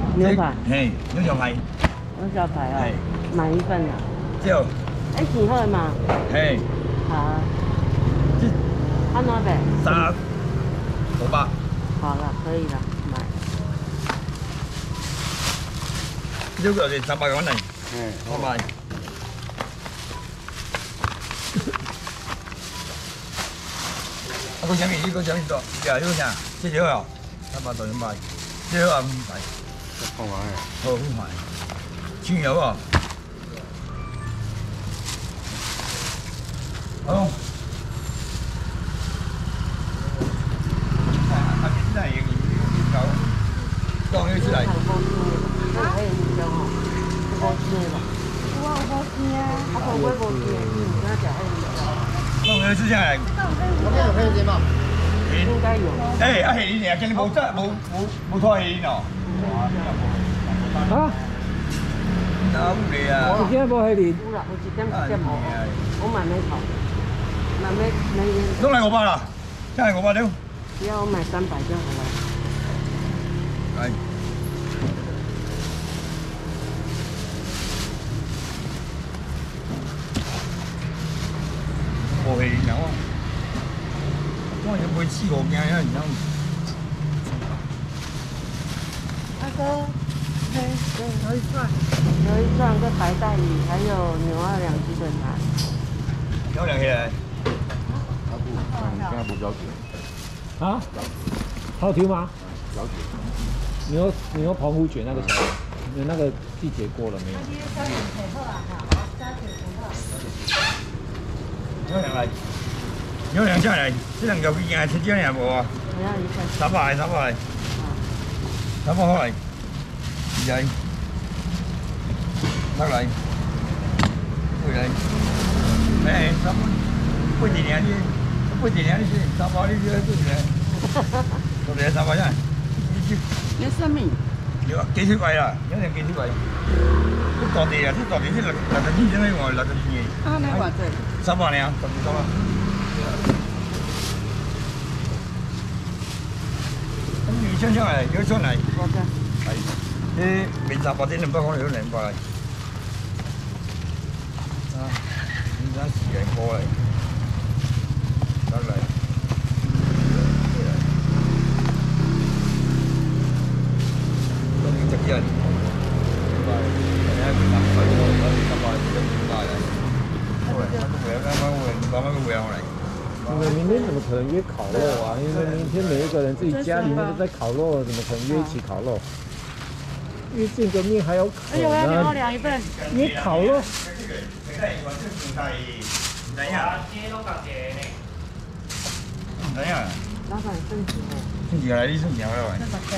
牛排， 嘿，牛小排， 牛小排啊，买一份啊。 对。 哎，几号嘛？ 嘿。 好啊。安怎呗 ？358。 好了，可以了，买。 这个是300元嘞。嗯，300。啊，个啥物？你个啥物做？呀，有啥？这条哦，300到200，这条啊500。好快啊！好快。青油哦。好。当然出来。那还有你讲哦，有无钱嘛？有啊，有无钱啊？啊，无买无钱，你唔敢食迄个。当然是这样来。那边有黑人吗？应该有。哎，啊黑人啊，今日无拖黑人哦。 啊？ 哪有咧啊？ 今日无黑人。 有啦，有1点1点5，我慢慢炒，慢慢那个。 拢来500啦，真系500了。 只要我买300就好了。 来。无黑人啊！我就买4、5件啊，你知道吗？ 阿哥，有一串个白带鱼，还有牛2两基本盘。 漂亮起来。 现在不标准。 啊？好听吗？ 标准。 你有澎湖卷那个小，你那个季节过了没有？ 漂亮来，漂亮下来，这两条鱼件吃这样无啊？300，300块来，2来，6来，8来，哎，8几年的，8几年的是300的这多少？多少300呀？ 你什么？ 有啊，几十块啦，有人几十块。这大地啊，这大地是60几钱的话，60几年。 啊，那偌济 ？300呢，10多啦。鱼上上来，有上来。 多少？ 係，啲明300啲200可能有200嚟。啊，而家時間過嚟，得嚟。咁隻人。 你们明天怎么可能约烤肉啊？因为明天每一个人自己家里面都在烤肉，怎么可能约一起烤肉？约见个面还有烤呢？ 哎呦，我要牛肉2一份。 约烤肉。 怎样？ 老板剩几个？ 剩几个来？你剩几个来？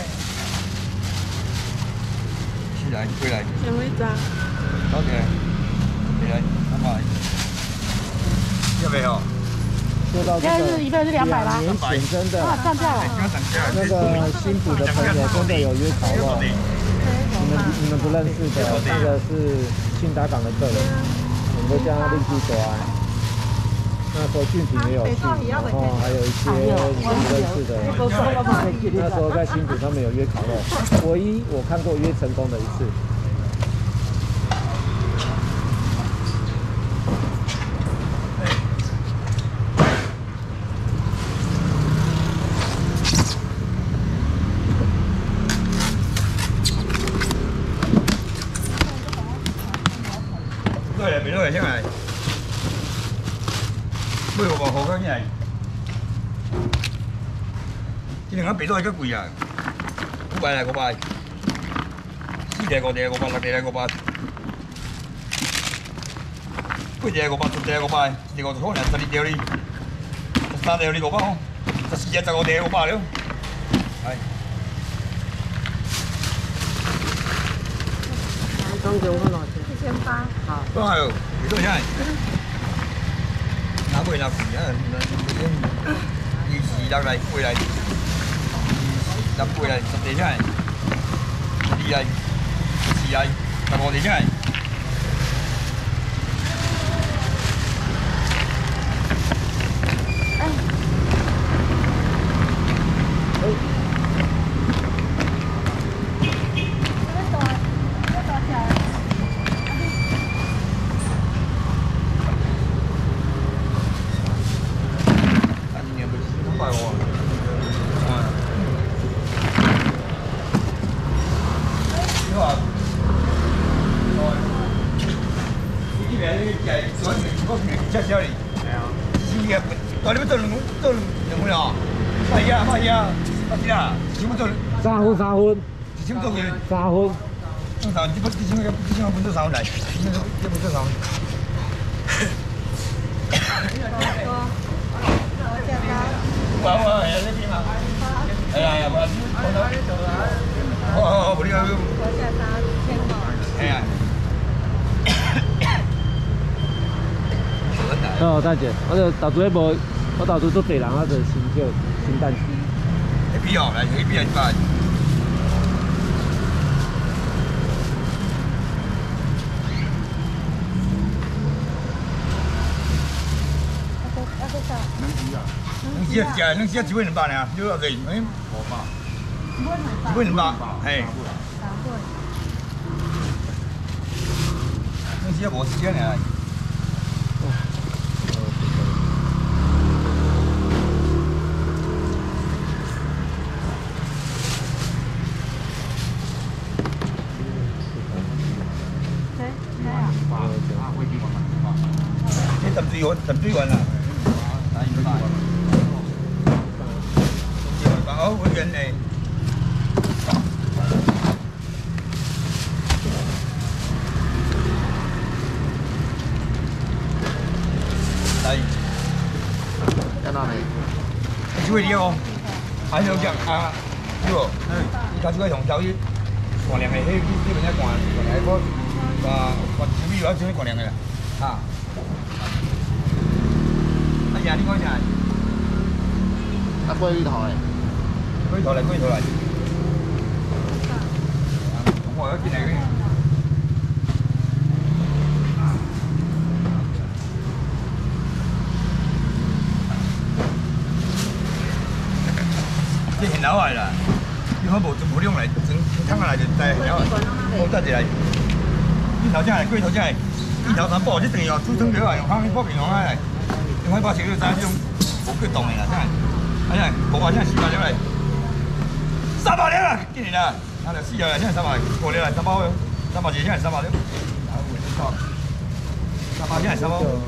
是来，归来。 先回家。 多謝，嚟300，要沒有？ 说到这个， 一份是200啦。 年前真的， 上架了。 那个新埔的朋友真的有约烤肉，你们不认识的，这个是新达港的客人，我们都叫他另去走啊。那时候俊平也有去，然后还有一些你们不认识的。那时候在新埔他们有约烤肉，唯一我看过约成功的一次。 對嚟，俾到嚟先係。每個好緊要係，啲人家俾到係幾貴啊？500嚟500，4隻5隻500，6隻500，8隻500，10隻500，一個可能12條哩，13條哩500哦，14隻15隻500了，係。 總共多少錢？1800。好。 都係，幾多錢？拿回来贵啊，26来8来，28来10隻12來14來15隻錢。 你好。你边那个菜，昨天我吃少哩。系啊。新嘅，到你要做两份哦。快呀，快呀，快啲啊！全部做。 3分3分。 全部做佢。 3分。 正常，这分做3分来，这分做3分。我係呢邊嘛。係啊，好，冇呢個。係啊。 哦，大姐，我就投资无，我投资做地人，我就先叫先等。 係邊樣？係邊樣？能吃一碗200呢？有多少？哎，1碗200，嘿。能吃无时间呢？你13碗啦。哦，會員嚟。嚟。在哪裡？幾位了？還有講啊，有無？你頭先用手機光亮嘅，迄邊只光亮個，我手機有少少光亮嘅啦，嚇。啊呀，你講啥？啊，龜頭嘅。龜頭嚟。我有進嚟嘅。這現樓嚟啦，你可無用嚟整湯嚟就帶現樓嚟，好得嚟。呢頭真係龜頭真係，呢頭3煲，這等於煮湯料啊，用香煲平用啊，用香煲食到3種冇腳動嘅啦，真係。哎呀，我話真係400兩嚟，300兩啦，今年啦，啊就4日啦，真係300，過年啦300喎，300幾真係300兩，300真係300，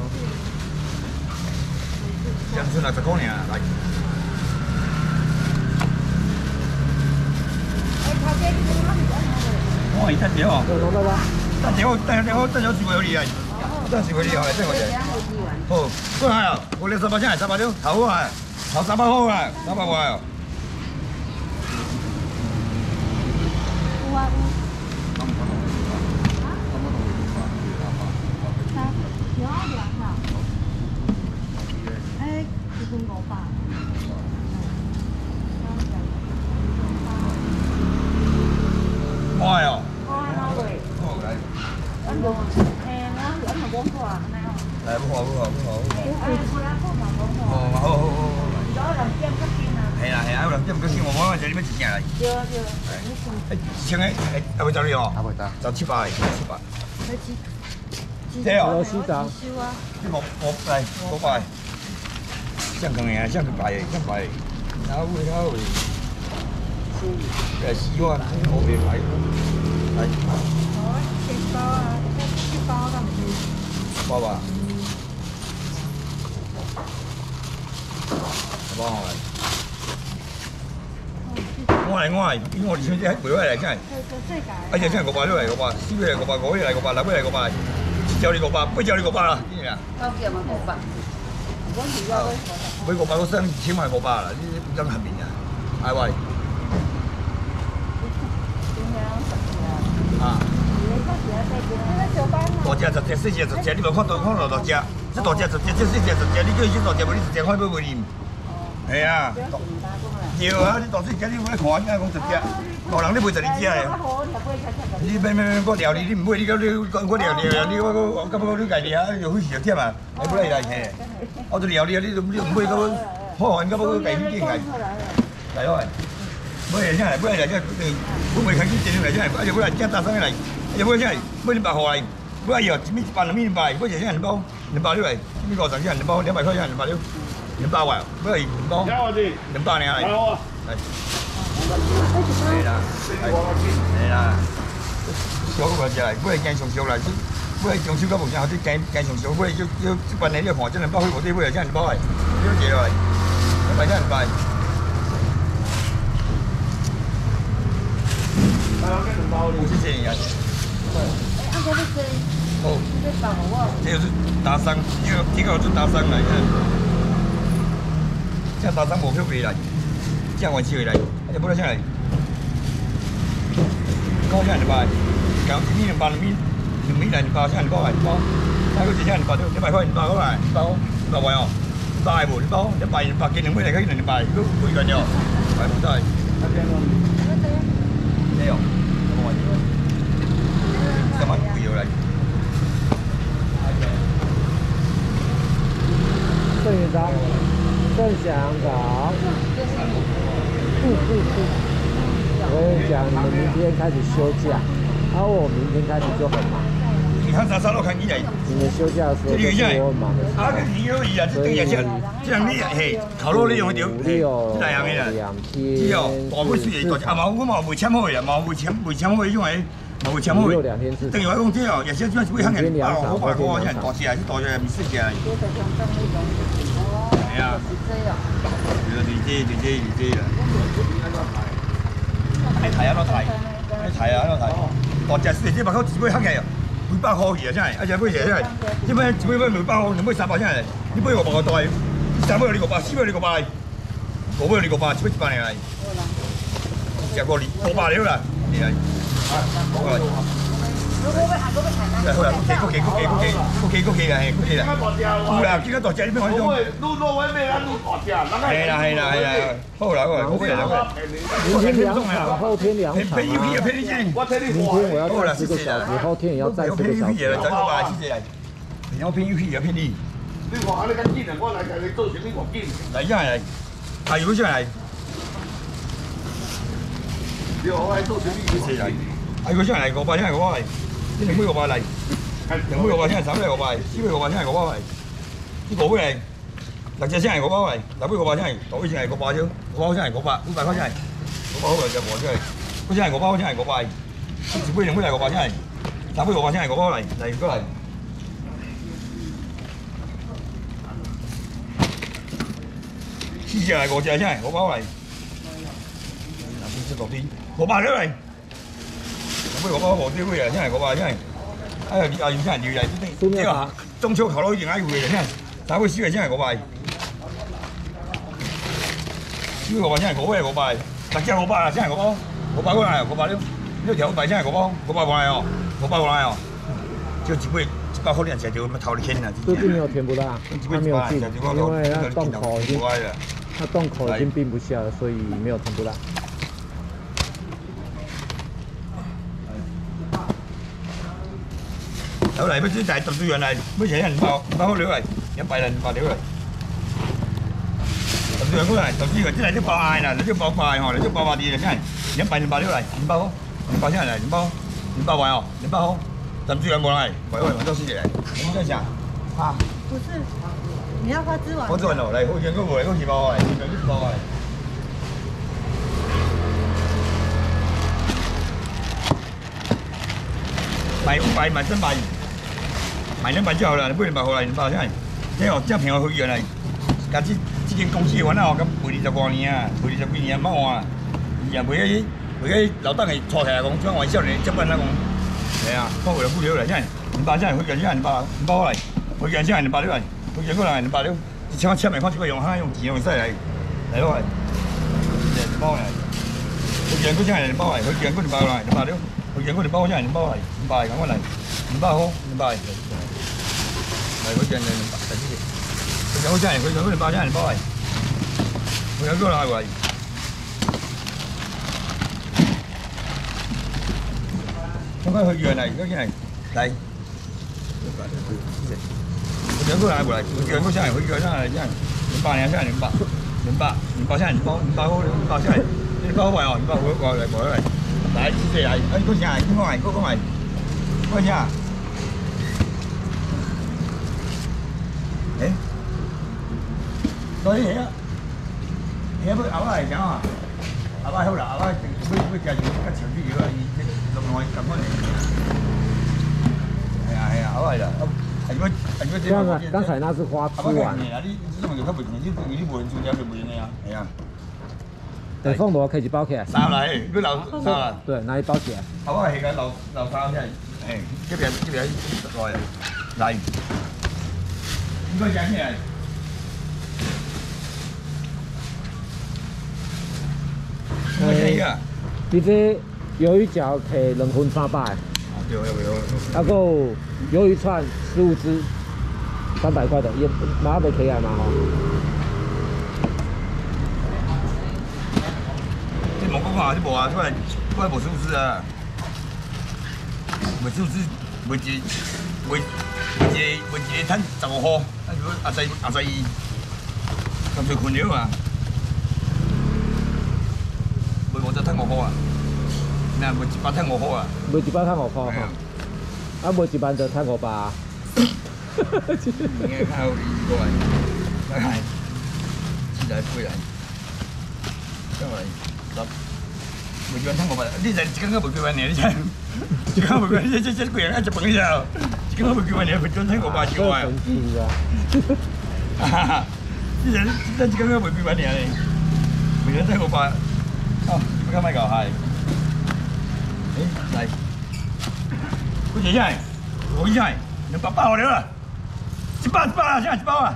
陽春60公年啊，嚟。我係得嘅喎，得咗4個月啊，得4個月後嚟真係我哋。好，嗰下啊，過年300真係300兩，頭啊。頭300號啊，300個啊。有啊有。有啊有啊。誒，1份500。開哦。開喂。anh buồn hè nó vẫn là 4 quả này không? Đấy 4 quả. Đó là chém cái kia nào? Hay là chém cái kia mà món cho đi mấy chục này. Chưa. Chém ấy, ở bên đâu đi hả? À bên ta. Cho 700. Thế à? Cái một này, 1 bài. 香港人，香港白，然后cái希望我别来，来。包吧。包好来。我嚟，因為我哋先喺梅威嚟，真係。而且真係500嚟，500，4嚟500，5嚟500，6嚟500，7嚟500，8嚟500啦，知唔知啊？高級嘛500。每500個升起碼係500啦，呢啲真係面啊，係喂。啊！大隻10隻，4隻10隻，你無看到大隻，這大隻10隻，這4隻10隻，你叫伊這大隻無？你10隻看要袂啉？係啊。對啊，你大隻隻你唔愛看，你愛講10隻，大人你賣12隻嘅。你免我料理，你唔買，你我料理，你我感覺你家己啊，有費事就忝啊，你不來來嘿。我做料理，你唔買個好漢，個家己見嘅。嚟咯，買嚟真係，買嚟真係，我未睇見正嚟真係，而且買嚟真大生嚟，而且買真係買200號嚟，買以後100、200，買就真係2包，200六嚟，呢個真係2包，200塊真係200六，200塊，買嚟2包，200年嚟。係啦，係啦。 小个只来，买鸡上烧来，买中秋到目前后，鸡上烧，买就这班的你看，这200块无底买，这200块，少一落来，100这200。有这些呀？ 啊，这是谁？ 哦， 这包我。 这就是打伤，这个是打伤来，这打伤无票回来，这晚起回来，这不能下来。高下200，讲1米200米，2米来200，下200块，200，再个下200，200块，200块来，200块哦，200无，200斤2米来，佢200，都回緊咗，係冇得。这样，这蛮贵的来。 郑园长，郑祥长。我跟你讲，你们明天开始休假，而我明天开始就很忙。 你看啥都看起来。 你们休假的时候就是我很忙的时候。 你有意啊，这等下这样你嘿，头路你用得到，这样的啦。只有大本事的，啊嘛，我嘛未签好呀，嘛未签好迄种个，嘛未签好。等于我讲这哦，也是这会行人，8我8个这大只啊，大只唔细只啊。系啊。对啦。你睇啊，大只这把口只会黑嘅，200块去啊，真系，一只买嘢真系，这买只买200块，你买300真系，你买500个袋，3买你500，4买你500，5买你500，只买100嚟，食过500了啦，你嚟，好啦。好啦，過期啦，係啦。好啦，見到大隻，你邊個種？係啦，好啦，好啦。 明天2場，後天2場啊。 明天我要站10個小時，後天也要站10個小時。 有偏 U P 有偏 D。 你話你咁堅啊，我嚟你做成呢個堅。 嚟真係，係如果真係， 你話我係做成呢個堅。 係如果真係500真係500，你2杯500嚟，2杯500真係3杯500，4杯500真係500嚟，呢個杯嚟，6隻真係500嚟，6杯500真係，袋先係500啫，500真係500，500塊真係，500好嚟就黃出嚟，嗰真係500真係500，1杯2杯嚟500真係，3杯500真係500嚟過嚟。4隻嚟5隻真係500嚟，4隻落啲500咗嚟。杯500黃啲杯啊，真係500真係，哎呀，真係要嚟，即係中秋烤肉一定愛會嘅，真係，3杯4杯真係500，4杯500真係5杯500，6隻500啦，真係500過來，500了，6條500真係500過來哦，500過來哦，就1杯100塊兩隻就頭你傾啦。 最近沒有甜不辣，它沒有進，因為它洞口已經，它洞口已經冰不下了，所以沒有甜不辣。 有嚟，乜先就係特殊人嚟，乜嘢人500塊料嚟，100嚟200料嚟。特殊人嗰嚟，特殊人真係啲爆嗌啦，你啲爆快嗬，你啲爆快啲真係，100 200料嚟，200塊，200真係嚟，200塊哦，200塊，特殊人冇嚟，我都先嚟，你們在想啊？ 不是，你要花枝丸。 花枝丸哦，嚟，好似嗰個嚟，好似包嚟，200啲包嚟。買500買真買。買200之後啦，你不如買好嚟200真係，即係真平我去樣嚟。家這間公司揾啊，咁賠20多年啊，賠20幾年乜話啊？而家賠啲老闆係錯題啊，講將玩笑嚟執緊啦講。係啊，幫佢哋估料嚟真係200真係去樣真係200嚟，去樣真係200料嚟，去樣嗰兩係200料，1000萬塊只不過用慳用錢用犀利嚟咯係，200嚟，去樣嗰真係200嚟，去樣嗰200嚟200料，去樣嗰200真係200嚟，200咁樣嚟，200好200。係嗰隻200，佢有真係，佢有嗰200真係200嚟，佢有嗰兩係。咁佢去樣嚟，嗰件係嚟，佢有嗰兩係嚟，佢有嗰真係，佢有真係真係200年真係200真係200好200真係200好貴哦，200好貴嚟嚟，嚟即係嗰隻係邊個係嗰個係嗰隻啊？所以嘢啊，嘢不咬嚟講啊，咬翻好啦，咬翻會夾住一長啲嘢啊，落落去咁樣嚟。 快啦。 这样啊，刚才那是花吃完。 你这种就较袂可能，你无人做了就袂用的啊。系啊。 等凤螺可以包起来。 三来，你留三啦。 对，拿去包起来。 啊，我係個留三先，誒，這邊來，應該講起來。 你这鱿魚腳摕2份300。 對，有。 啊，個魷魚串15隻，300塊的，也馬上起來嘛吼。 這冇講話，這冇啊，出來冇數字啊，冇數字，冇一攤15塊，啊，如果22，咁就困了啊。冇就攤5塊啊，嗱，冇100攤5塊啊。 冇100攤5塊，啊，冇100就攤500。 應該靠過嚟，係，現在貴嚟，因為10，冇100攤500，你就一個冇幾萬年，你睇，一個冇幾萬年，這貴人一本一下，一個冇幾萬年，冇100攤500幾萬。哈哈，這一個冇幾萬年嘞，冇100攤500。哦，你不看買搞嗨？哎，来，不姐姐，我一下，200包了啦，100啊，现在100啊。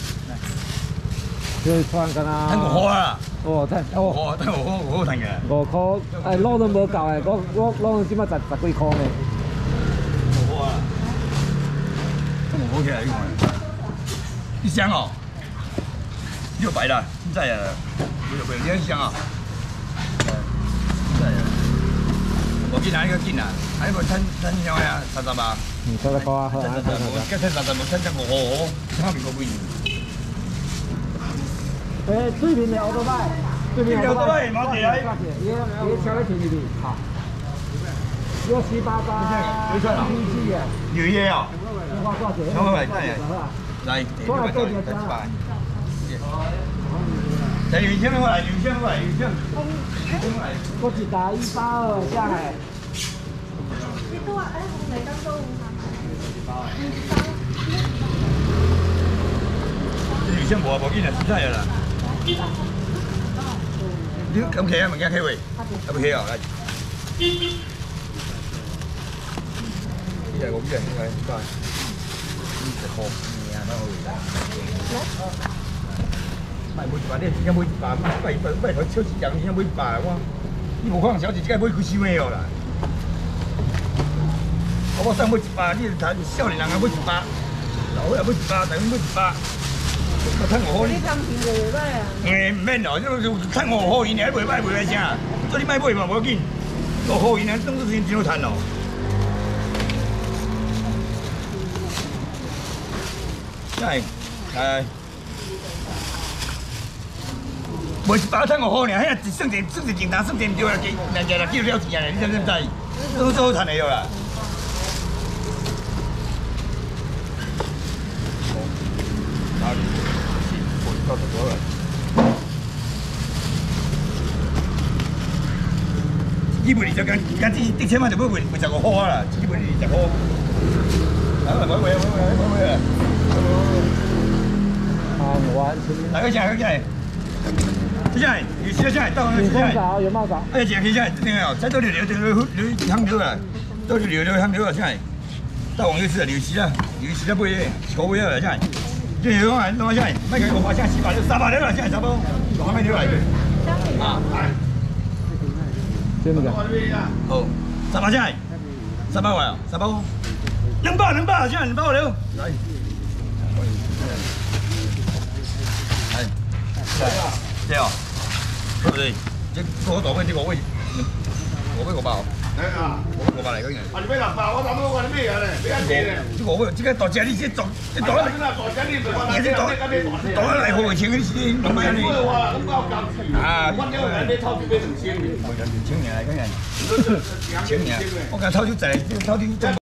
这串跟他。 睇5塊啊！ 哦，睇哦。 睇5塊，好睇嘅。 5塊，誒攞都冇夠誒，我攞到只乜10幾塊嘅。 5塊啊！睇5塊起來呢個，一箱哦，600啦，現在啊，沒有一箱啊。我見下呢個見啊，喺個吞上去啊，30吧。 30塊啊，好啊。 跟30冇吞只我，差別個會員。 誒，對面嘅奧多拜，對面奧多拜， 冇地啊！ 嘢車咧停住邊，好。6788，777嘅。 魚嘢啊！ 電話多謝。 好嚟，真係。嚟， 過來多謝真係。 嚟魚香過嚟，魚香過嚟，魚香。 嗰一打182下來。 你都話誒，嚟緊都魚香無啊，無見啊，出曬啦。你咁企啊，物件企位，有冇企啊？嚟。呢係我呢係應該應該。呢係好，你啊，好。買每100，你只買100，買台超市人只買100我，你無可能小姐只買幾千蚊哦啦。我上買100，你睇少年人啊買100，老人買100，大人買100，我睇5塊。 你咁便宜嚟啊？ 唔免咯，睇5塊以內，賣袂啥，做你賣嘛無要緊，5塊以內當作真好賺咯。係係。袂100睇5塊爾，遐算一正當，算一唔對啦，人家叫了錢啊，你知唔知？都好賺的啦。基本就跟啲車嘛就買15塊啦，基本20塊。大家先，接下來，有時下來到那個下來， 有帽子。 哎，這下來，這個再到流香流啊，到流香流啊，下來，到往右側流時啊，不會，口味啊，下來，這流啊，弄下來，賣給我發下700就300了，下來300，我賣流來。啊， 這個。 好，300下來，300塊啊，300，200，下來200塊了，來。對哦，對不對？這個大尾這個位500包。500嚟嗰樣。啊，你買6包，我諗我你咩嘢咧？俾一隻咧。這個大隻你先做，你做啦。你先做，做啦嚟好錢嗰啲先，唔係你。啊，你偷住俾2000年。2000年嚟嗰樣。2000年，我講偷住滯，偷住。